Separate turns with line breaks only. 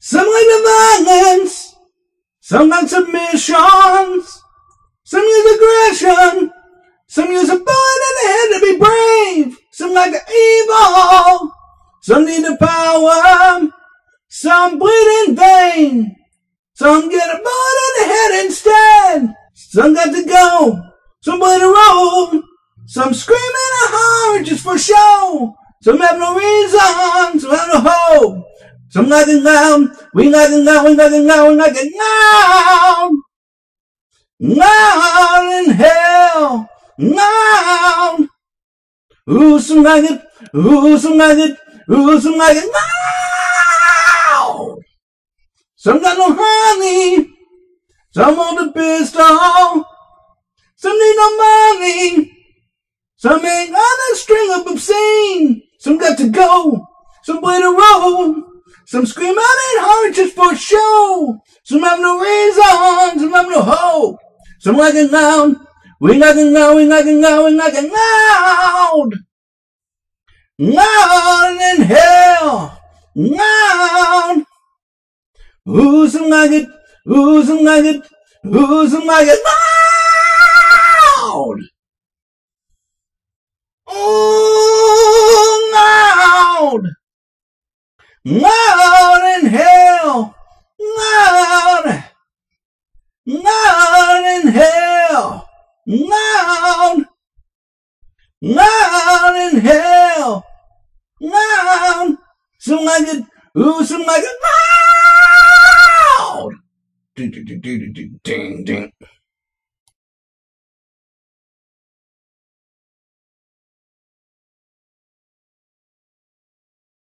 Some like the violence, some like submissions, some use aggression, some use a bullet in the head to be brave, some like the evil, some need the power, some bleed in vain, some get a bullet in the head instead, some got to go, some bleed a road, some scream in a heart just for show, some have no reason, some have no hope. Some like it loud, we like it loud, we like it loud, we like it loud. Loud in hell, loud. Ooh, some like it, ooh, some like it, ooh, some like it loud. Some got no honey, some on the pistol, some need no money, some ain't on a string up obscene, some got to go, some play the road. Some scream out in heart just for show. Some have no reason, some have no hope. Some like it loud, we like it loud, we like it loud, we like it loud. Loud in hell, loud. Ooh, some like it, ooh, some like it, ooh, some like it loud. Ooh, loud. Loud in hell, loud, loud in hell, loud, loud in hell, loud. Some like it, ooh, some like it loud. Ding, ding, ding, ding, ding, ding.